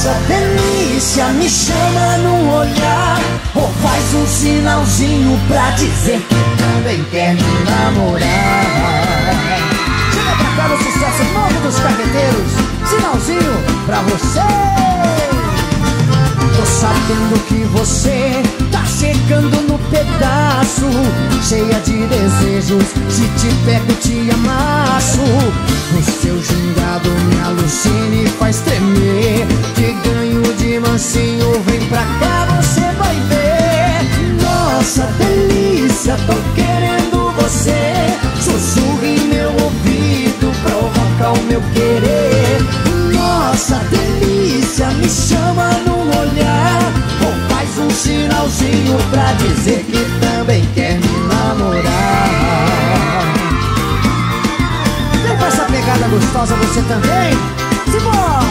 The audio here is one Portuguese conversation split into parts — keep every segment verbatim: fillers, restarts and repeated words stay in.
Nossa, delícia, me chama num olhar, ou faz um sinalzinho pra dizer que também quer me namorar. Chega pra cá no sucesso novo dos carreteiros, sinalzinho pra você. Tô sabendo que você tá chegando no pedaço, cheia de desejos, se te pego te amasso. O seu gingado me alucina e faz tremer, te ganho de mansinho, vem pra cá você vai ver. Nossa, delícia, tô querendo você, sussurra em meu ouvido, provoca o meu querer. Nossa, delícia, me chama num olhar, ou faz um sinalzinho pra dizer que também quer me namorar. Vem com essa pegada gostosa você também, simbora!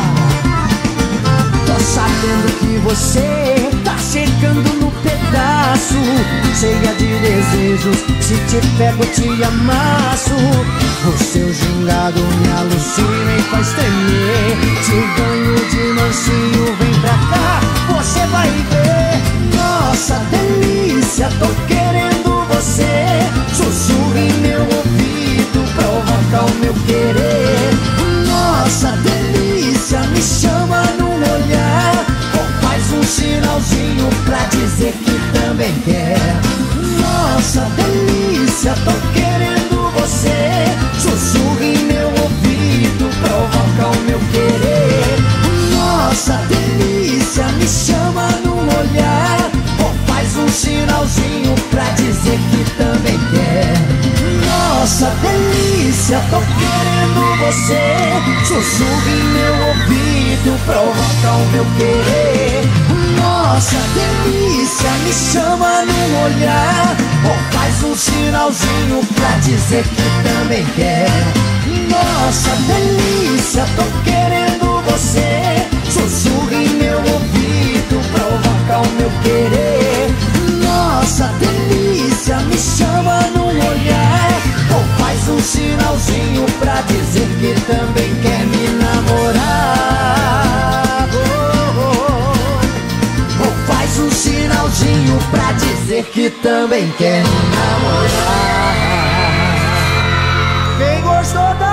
Tô sabendo que você tá chegando no pedaço, cheia de desejos, se te pego te amasso. O seu gingado me alucina e faz tremer, te ganho de mansinho, vem pra cá, você vai ver. Nossa, delícia, tô querendo você, sussurra em meu ouvido, provoca o meu querer. Nossa, delícia, me chama num olhar, ou faz um sinalzinho pra dizer que também quer. Nossa, delícia, tô querendo você, sussurra em meu ouvido, provoca o meu querer. Nossa, delícia, me chama num olhar, ou faz um sinalzinho pra dizer que também quer. Nossa, delícia, tô querendo você, sussurra em meu ouvido, provoca o meu querer. Nossa, delícia, me chama num olhar, ou faz um sinalzinho pra dizer que também quer. Nossa, delícia, tô querendo você, sussurra em meu ouvido, provoca o meu querer. Nossa, delícia, me chama num olhar, ou faz um sinalzinho pra dizer que também quer me namorar. Oh, oh, oh. Ou faz um sinalzinho pra dizer que também quer me namorar. Quem gostou da